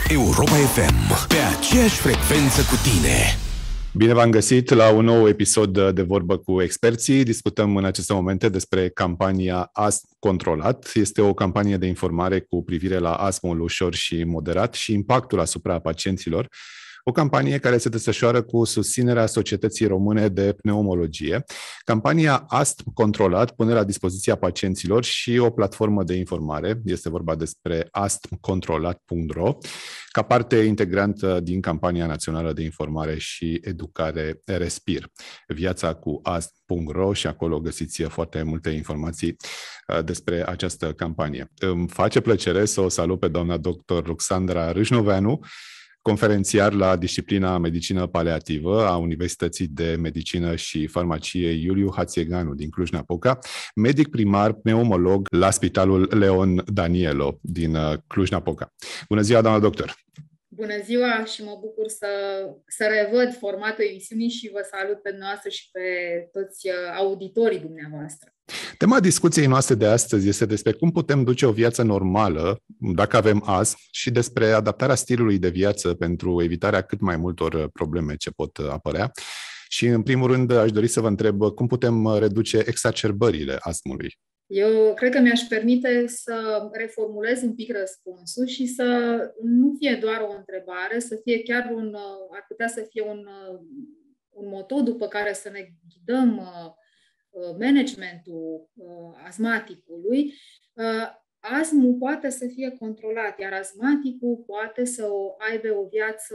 Europa FM, pe aceeași frecvență cu tine. Bine v-am găsit la un nou episod de Vorbă cu Experții. Discutăm în aceste momente despre campania Astm Controlat. Este o campanie de informare cu privire la astmul ușor și moderat și impactul asupra pacienților. O campanie care se desfășoară cu susținerea Societății Române de Pneumologie. Campania Astm Controlat pune la dispoziția pacienților și o platformă de informare. Este vorba despre astmcontrolat.ro, ca parte integrantă din campania națională de informare și educare Respir. Viața cu astm.ro și acolo găsiți foarte multe informații despre această campanie. Îmi face plăcere să o salut pe doamna dr. Ruxandra Râșnoveanu, conferențiar la disciplina Medicină Paliativă a Universității de Medicină și Farmacie Iuliu Hațieganu din Cluj-Napoca, medic primar pneumolog la Spitalul Leon Danielo din Cluj-Napoca. Bună ziua, doamna doctor! Bună ziua și mă bucur să revăd formatul emisiunii și vă salut pe noastră și pe toți auditorii dumneavoastră. Tema discuției noastre de astăzi este despre cum putem duce o viață normală dacă avem astm și despre adaptarea stilului de viață pentru evitarea cât mai multor probleme ce pot apărea. Și în primul rând aș dori să vă întreb cum putem reduce exacerbările astmului. Eu cred că mi-aș permite să reformulez un pic răspunsul și să nu fie doar o întrebare, să fie chiar ar putea să fie un moto după care să ne ghidăm managementul astmaticului. Astmul poate să fie controlat, iar astmaticul poate să aibă o viață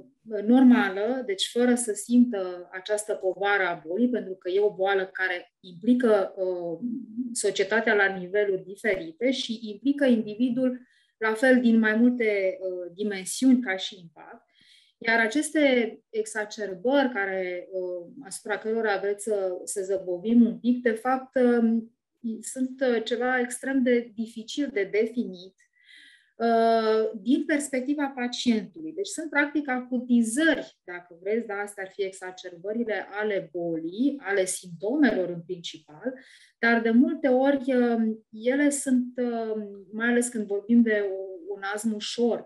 normală, deci fără să simtă această povară a bolii, pentru că e o boală care implică societatea la niveluri diferite și implică individul la fel din mai multe dimensiuni ca și impact. Iar aceste exacerbări asupra cărora vreți să zăbovim un pic, de fapt, sunt ceva extrem de dificil de definit din perspectiva pacientului. Deci sunt practic acutizări, dacă vreți, dar astea ar fi exacerbările ale bolii, ale simptomelor în principal, dar de multe ori ele sunt, mai ales când vorbim de un astm ușor,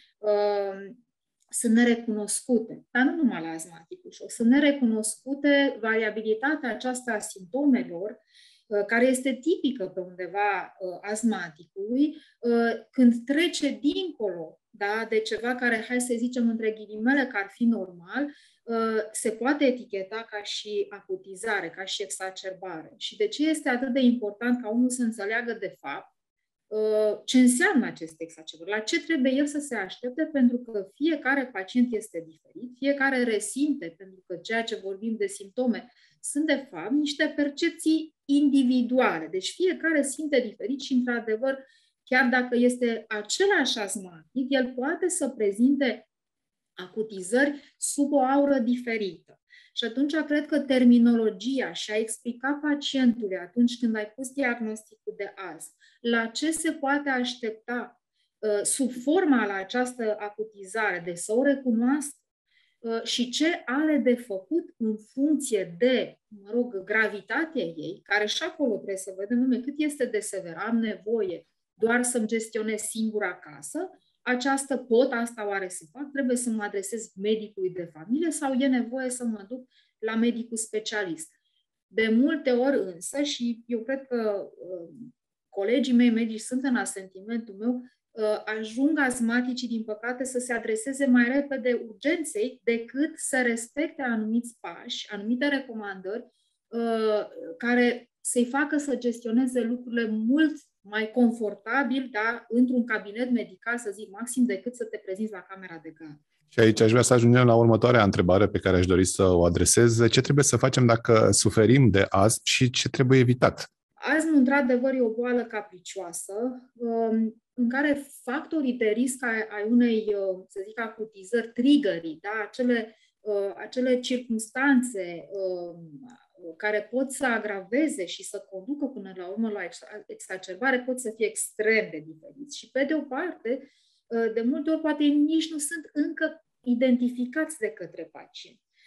sunt nerecunoscute, dar nu numai la astmatic ușor, sunt nerecunoscute variabilitatea aceasta a simptomelor, care este tipică pe undeva astmaticului, când trece dincolo, da, de ceva care, hai să zicem între ghilimele, că ar fi normal, se poate eticheta ca și acutizare, ca și exacerbare. Și de ce este atât de important ca omul să înțeleagă de fapt ce înseamnă aceste exacerbări, la ce trebuie el să se aștepte, pentru că fiecare pacient este diferit, fiecare resimte, pentru că ceea ce vorbim de simptome sunt de fapt niște percepții individuale. Deci fiecare simte diferit și, într-adevăr, chiar dacă este același astmatic, el poate să prezinte acutizări sub o aură diferită. Și atunci cred că terminologia și a explica pacientului atunci când ai pus diagnosticul de astm, la ce se poate aștepta sub forma la această acutizare, de să o recunoască și ce are de făcut în funcție de, gravitatea ei, care și acolo trebuie să vedem cât este de sever, am nevoie doar să-mi gestionez singur acasă, asta oare să fac, trebuie să mă adresez medicului de familie sau e nevoie să mă duc la medicul specialist. De multe ori însă, și eu cred că colegii mei medici sunt în asentimentul meu, ajung astmaticii, din păcate, să se adreseze mai repede urgenței decât să respecte anumiți pași, anumite recomandări care să-i facă să gestioneze lucrurile mult mai confortabil, da, într-un cabinet medical, să zic maxim, decât să te prezinți la camera de gardă. Și aici aș vrea să ajungem la următoarea întrebare pe care aș dori să o adresez. Ce trebuie să facem dacă suferim de astm și ce trebuie evitat? Astmul, într-adevăr, e o boală capricioasă, în care factorii de risc ai unei, să zic, acutizări, triggerii, da, acele circumstanțe care pot să agraveze și să conducă până la urmă la exacerbare, pot să fie extrem de diferiți. Și pe de o parte, de multe ori poate nici nu sunt încă identificați de către pacient.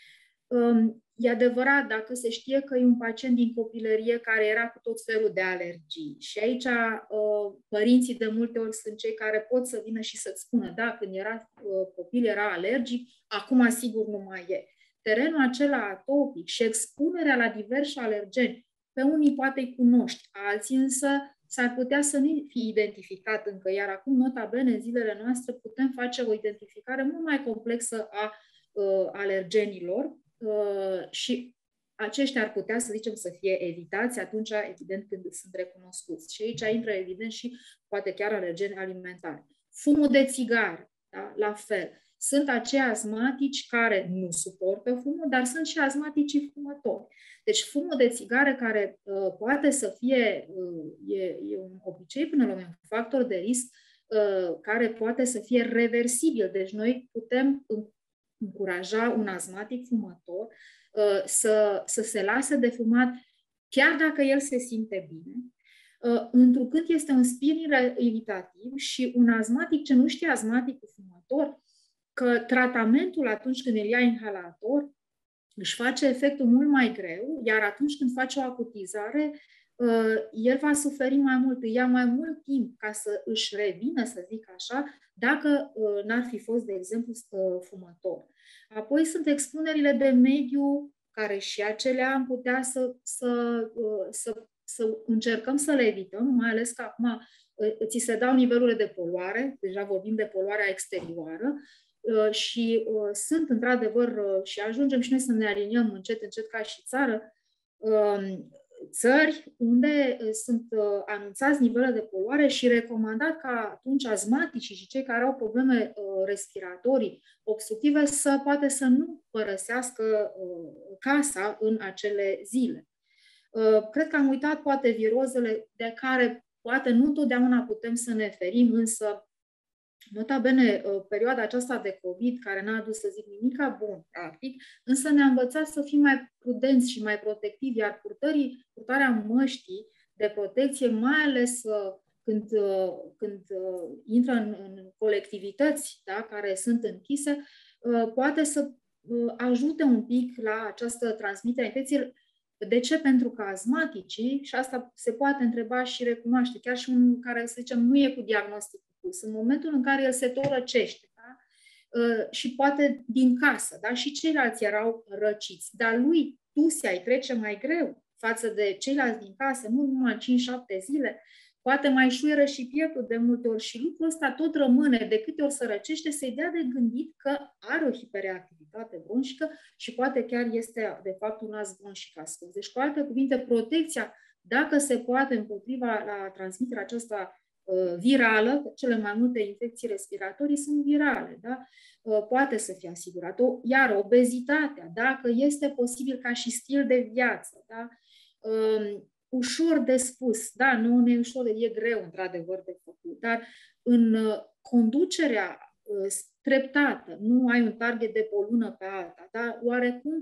E adevărat, dacă se știe că e un pacient din copilărie care era cu tot felul de alergii și aici părinții de multe ori sunt cei care pot să vină și să-ți spună, da, când era copil era alergic, acum sigur nu mai e. Terenul acela atopic și expunerea la diversi alergeni, pe unii poate îi cunoști, alții însă s-ar putea să nu fi identificat încă, iar acum, nota bene, în zilele noastre putem face o identificare mult mai complexă a alergenilor și aceștia ar putea, să zicem, să fie evitați atunci, evident, când sunt recunoscuți. Și aici intră, evident, și poate chiar alergeni alimentari. Fumul de țigară, da? La fel. Sunt acei asmatici care nu suportă fumul, dar sunt și asmaticii fumători. Deci fumul de țigară care poate să fie, e un obicei până la un factor de risc care poate să fie reversibil. Deci noi putem încuraja un asmatic fumător să se lase de fumat chiar dacă el se simte bine, întrucât este un spirit evitativ și un asmatic ce nu știe asmaticul fumător, că tratamentul atunci când îl ia inhalator își face efectul mult mai greu, iar atunci când face o acutizare, el va suferi mai mult, îi ia mai mult timp ca să își revină, să zic așa, dacă n-ar fi fost, de exemplu, fumător. Apoi sunt expunerile de mediu, care și acelea am putea să încercăm să le evităm, mai ales că acum ți se dau nivelurile de poluare, deja vorbim de poluarea exterioară, și sunt într-adevăr, și ajungem și noi să ne aliniem încet, încet ca și țară, țări unde sunt anunțați nivele de poluare și recomandat ca atunci asmaticii și cei care au probleme respiratorii obstructive să poate să nu părăsească casa în acele zile. Cred că am uitat poate virozele de care poate nu totdeauna putem să ne ferim, însă nota bene, perioada aceasta de COVID, care n-a adus, să zic, nimica bun, practic, însă ne-a învățat să fim mai prudenți și mai protectivi, iar purtarea măștii de protecție, mai ales când intră în colectivități, da, care sunt închise, poate să ajute un pic la această transmitere a infecției. De ce? Pentru că asmaticii, și asta se poate întreba și recunoaște, chiar și unul care, să zicem, nu e cu diagnostic pus, în momentul în care el se tot răcește, da? Și poate din casă, da? Și ceilalți erau răciți, dar lui tusea îi trece mai greu față de ceilalți din casă, nu numai 5-7 zile, poate mai șuieră și pieptul de multe ori și lucrul ăsta tot rămâne, de câte ori se răcește, să-i dea de gândit că are o hiperreactivitate bronșică și poate chiar este de fapt un as bronșic ascuns. Deci, cu alte cuvinte, protecția, dacă se poate, împotriva la transmiterea aceasta virală, cele mai multe infecții respiratorii sunt virale, da? Poate să fie asigurată. Iar obezitatea, dacă este posibil ca și stil de viață, da? Ușor de spus, da, nu e ușor, e greu, într-adevăr, de făcut, dar în conducerea treptată, nu ai un target de pe o lună pe alta, da, oarecum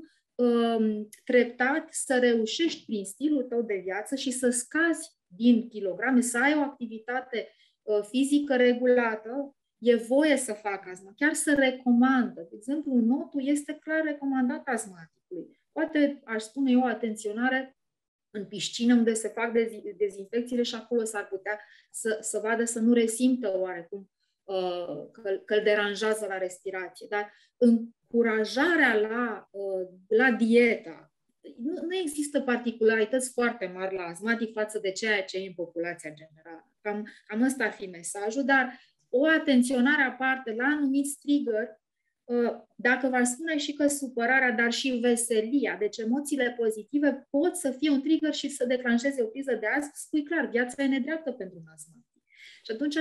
treptat să reușești prin stilul tău de viață și să scazi din kilograme, să ai o activitate fizică regulată, e voie să facă asta, chiar să recomandă. De exemplu, notul este clar recomandat asmaticului. Poate, aș spune eu, atenționare în piscină unde se fac dezinfecțiile și acolo s-ar putea să vadă să nu resimtă oarecum că îl deranjează la respirație. Dar încurajarea la dieta, nu există particularități foarte mari la asmatic față de ceea ce e în populația generală. Cam ăsta ar fi mesajul, dar o atenționare aparte la anumiți trigger, dacă v-aș spune și că supărarea, dar și veselia, deci emoțiile pozitive pot să fie un trigger și să declanșeze o criză de asm, spui clar, viața e nedreaptă pentru un asmatic. Și atunci,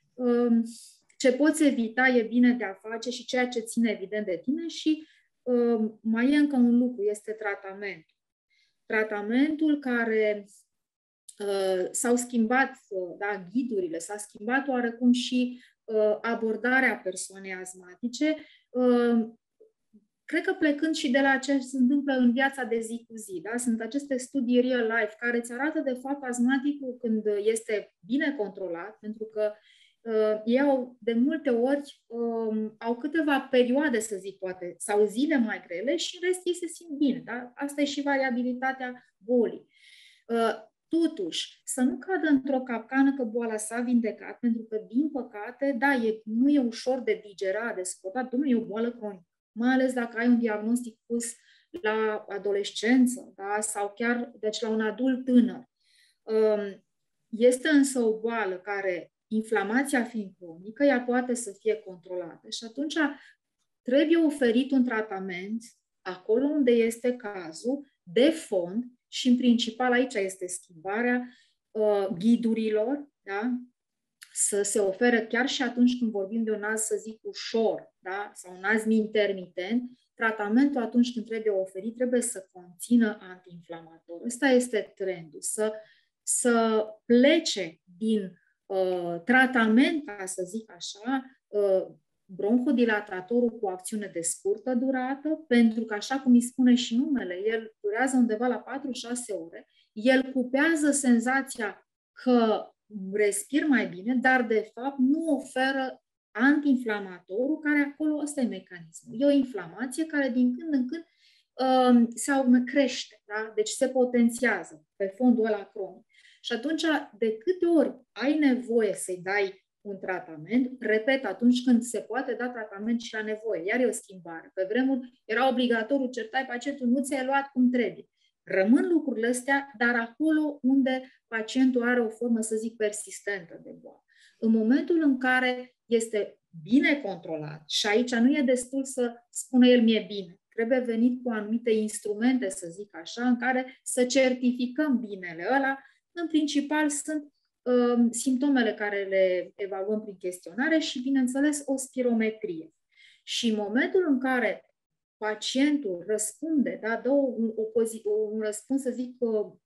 ce poți evita e bine de a face și ceea ce ține evident de tine și mai e încă un lucru, este tratamentul. Tratamentul care s-au schimbat, da, ghidurile, s-a schimbat oarecum și abordarea persoanei asmatice, cred că plecând și de la ce se întâmplă în viața de zi cu zi. Da? Sunt aceste studii real life care îți arată de fapt asmaticul când este bine controlat, pentru că ei au, de multe ori, au câteva perioade, să zic, poate, sau zile mai grele și în rest ei se simt bine. Da? Asta e și variabilitatea bolii. Totuși, să nu cadă într-o capcană că boala s-a vindecat, pentru că, din păcate, da, nu e ușor de digerat, de suportat, e o boală cronică. Mai ales dacă ai un diagnostic pus la adolescență, da? Sau chiar deci, la un adult tânăr. Este însă o boală care, inflamația fiind cronică, ea poate să fie controlată și atunci trebuie oferit un tratament acolo unde este cazul, de fond, și în principal aici este schimbarea ghidurilor, da? Să se ofere chiar și atunci când vorbim de un az, să zic, ușor, da? Sau un azm intermitent, tratamentul atunci când trebuie oferit trebuie să conțină antiinflamator. Ăsta este trendul, să plece din tratament, ca să zic așa, bronhodilatatorul cu acțiune de scurtă durată, pentru că, așa cum îi spune și numele, el durează undeva la 4-6 ore, el cupează senzația că respir mai bine, dar de fapt nu oferă antiinflamatorul, care acolo, ăsta e mecanismul. E o inflamație care din când în când crește, da? Deci se potențiază pe fondul ăla cronic. Și atunci, de câte ori ai nevoie să-i dai un tratament, repet, atunci când se poate da tratament și la nevoie, iar e o schimbare. Pe vremuri era obligatoriu, certai pacientul, nu ți-ai luat cum trebuie. Rămân lucrurile astea, dar acolo unde pacientul are o formă, să zic, persistentă de boală. În momentul în care este bine controlat, și aici nu e destul să spună el mie bine, trebuie venit cu anumite instrumente, să zic așa, în care să certificăm binele ăla. În principal sunt simptomele care le evaluăm prin chestionare și, bineînțeles, o spirometrie. Și în momentul în care pacientul răspunde, da, dă un răspuns, să zic,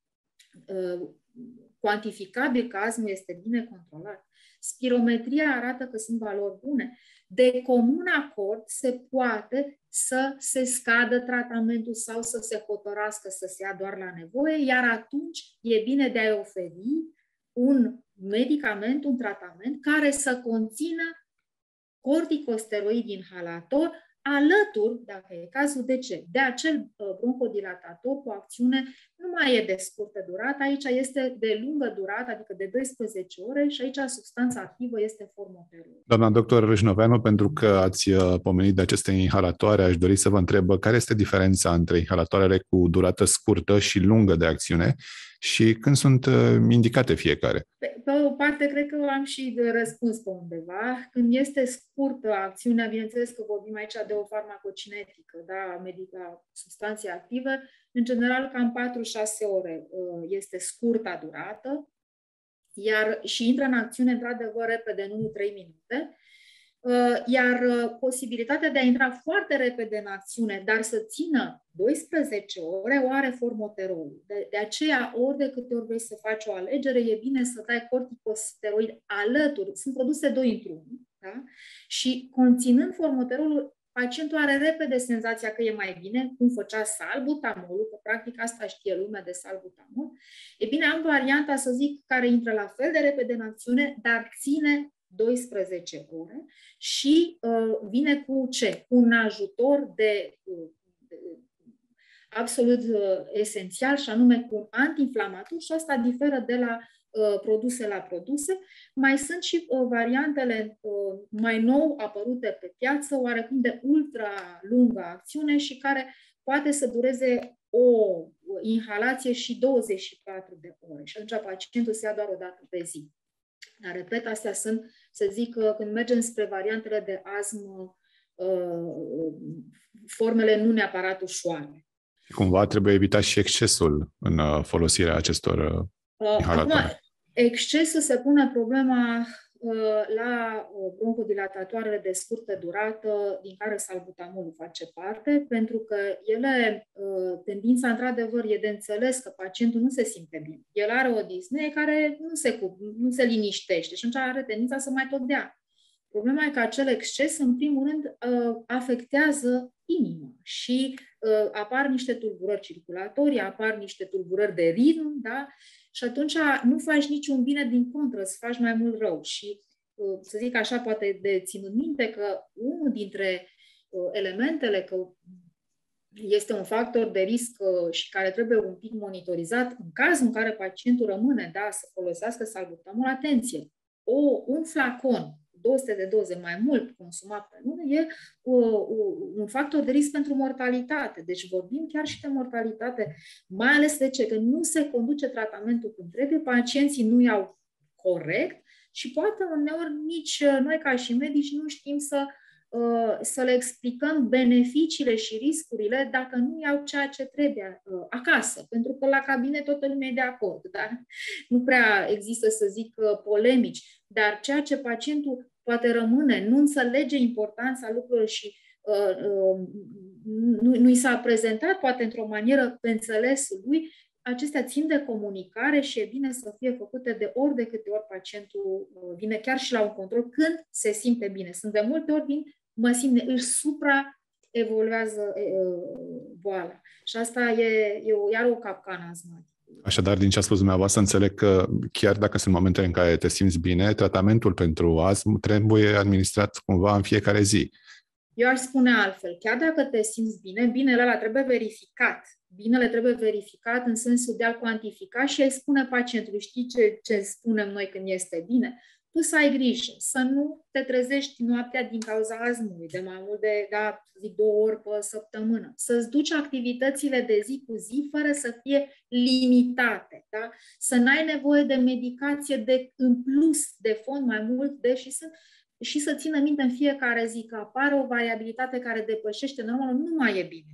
cuantificabil că azmul este bine controlat, spirometria arată că sunt valori bune, de comun acord se poate să se scadă tratamentul sau să se hotărască să se ia doar la nevoie, iar atunci e bine de a oferi un medicament, un tratament care să conțină corticosteroid inhalator alături, dacă e cazul, de ce? De acel bronhodilatator cu acțiune nu mai e de scurtă durată, aici este de lungă durată, adică de 12 ore și aici substanța activă este formoterol. Doamna doctor Râșnoveanu, pentru că ați pomenit de aceste inhalatoare, aș dori să vă întreb care este diferența între inhalatoarele cu durată scurtă și lungă de acțiune și când sunt indicate fiecare? Pe o parte, cred că am și răspuns pe undeva. Când este scurtă acțiunea, bineînțeles că vorbim aici de o farmacocinetică, da, substanțe active, în general cam 4-6 ore este scurta durată, iar și intră în acțiune, într-adevăr, repede, în 1-3 minute, iar posibilitatea de a intra foarte repede în acțiune, dar să țină 12 ore, o are formoterolul. De aceea, ori de câte ori vrei să faci o alegere, e bine să dai corticosteroid alături. Sunt produse 2 într-1, da? Și conținând formoterolul, pacientul are repede senzația că e mai bine, cum făcea salbutamolul, că practic asta știe lumea de salbutamol. E bine, am varianta, să zic, care intră la fel de repede în acțiune, dar ține 12 ore și vine cu ce? Un ajutor absolut esențial, și anume cu un antiinflamator, și asta diferă de la produse la produse. Mai sunt și variantele mai nou apărute pe piață, oarecum de ultra lungă acțiune și care poate să dureze o inhalație și 24 de ore. Și atunci pacientul se ia doar o dată pe zi. Dar, repet, astea sunt, să zic, când mergem spre variantele de astmă, formele nu neapărat ușoare. Cumva trebuie evitat și excesul în folosirea acestor inhalatoare. Acum, excesul se pune problema la bronhodilatoarele de scurtă durată, din care salbutamolul face parte, pentru că ele, tendința, într-adevăr, e de înțeles că pacientul nu se simte bine. El are o disnee care nu se liniștește și atunci are tendința să mai tot dea. Problema e că acel exces, în primul rând, afectează inima și apar niște tulburări circulatorii, apar niște tulburări de ritm, da? Și atunci nu faci niciun bine, din contră, îți faci mai mult rău. Și să zic așa, poate de ținut minte că unul dintre elementele că este un factor de risc și care trebuie un pic monitorizat în cazul în care pacientul rămâne, să folosească salbutamol, atenție, un flacon 200 de doze mai mult consumat pe lună e un factor de risc pentru mortalitate. Deci vorbim chiar și de mortalitate, mai ales de ce? Că nu se conduce tratamentul cum trebuie, pacienții nu iau corect și poate uneori nici noi ca și medici nu știm să le explicăm beneficiile și riscurile dacă nu iau ceea ce trebuie acasă. Pentru că la cabinet toată lumea e de acord, dar nu prea există, să zic, polemici. Dar ceea ce pacientul poate rămâne, nu înțelege importanța lucrurilor și nu i s-a prezentat poate într-o manieră pe înțelesul lui, acestea țin de comunicare și e bine să fie făcute de ori de câte ori pacientul vine chiar și la un control când se simte bine. Sunt de multe ori mă simt, își supraevoluează boala. Și asta e iar o capcană astmatică. Așadar, din ce a spus dumneavoastră, înțeleg că chiar dacă sunt momente în care te simți bine, tratamentul pentru astm trebuie administrat cumva în fiecare zi. Eu aș spune altfel. Chiar dacă te simți bine, binele ăla trebuie verificat. Binele trebuie verificat în sensul de a cuantifica și a-i spune pacientului, știi ce spunem noi când este bine? Tu să ai grijă, să nu te trezești noaptea din cauza astmului, de mai mult de 2 ori pe săptămână. Să-ți duci activitățile de zi cu zi fără să fie limitate. Da? Să n-ai nevoie de medicație în plus, de fond, mai mult și să țină minte în fiecare zi că apare o variabilitate care depășește normalul, nu mai e bine.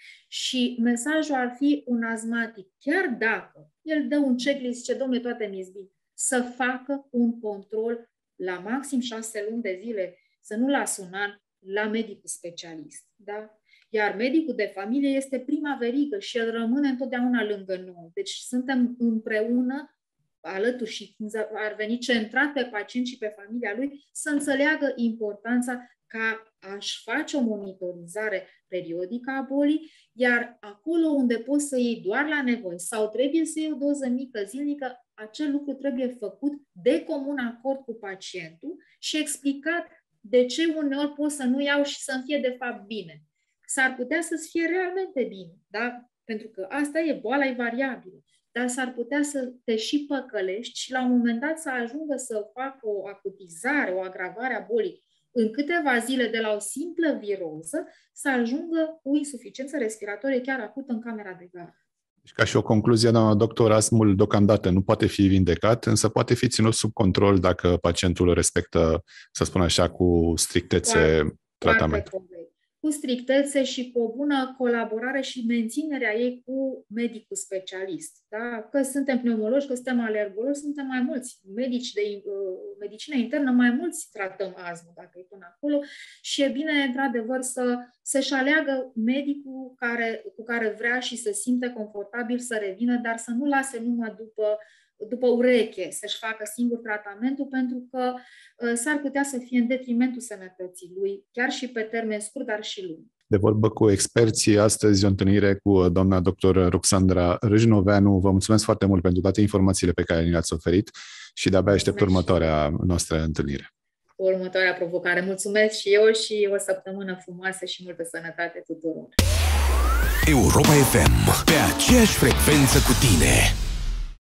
Și mesajul ar fi un astmatic, chiar dacă el dă un checklist, ce domnule, toate mi-e bine, să facă un control la maxim 6 luni de zile, să nu lasă un an, la medicul specialist. Da? Iar medicul de familie este prima verigă și el rămâne întotdeauna lângă noi. Deci suntem împreună, alături și ar veni centrat pe pacient și pe familia lui, să înțeleagă importanța ca a-și face o monitorizare periodică a bolii, iar acolo unde poți să iei doar la nevoie sau trebuie să iei o doză mică zilnică, acel lucru trebuie făcut de comun acord cu pacientul și explicat de ce uneori pot să nu iau și să-mi fie de fapt bine. S-ar putea să-ți fie realmente bine, da? Pentru că asta e, boala e variabilă. Dar s-ar putea să te și păcălești și la un moment dat să ajungă să facă o acutizare, o agravare a bolii în câteva zile de la o simplă viroză, să ajungă cu insuficiență respiratorie chiar acută în camera de gardă. Ca și o concluzie, doamna doctor, astmul deocamdată nu poate fi vindecat, însă poate fi ținut sub control dacă pacientul respectă, să spun așa, cu strictețe tratamentul. Cu strictețe și cu o bună colaborare și menținerea ei cu medicul specialist. Da? Că suntem pneumologi, că suntem alergologi, suntem mai mulți. Medici de medicină internă, mai mulți tratăm astmă, dacă e până acolo. Și e bine, într-adevăr, să-și aleagă medicul cu care vrea și să simte confortabil să revină, dar să nu lase numai după ureche, să-și facă singur tratamentul, pentru că s-ar putea să fie în detrimentul sănătății lui, chiar și pe termen scurt, dar și lung. De vorbă cu experții, astăzi o întâlnire cu doamna doctor Roxandra Râșnoveanu. Vă mulțumesc foarte mult pentru toate informațiile pe care ni le-ați oferit și de-abia aștept următoarea noastră întâlnire. Următoarea provocare. Mulțumesc și eu și o săptămână frumoasă și multă sănătate tuturor. Europa FM, pe aceeași frecvență cu tine.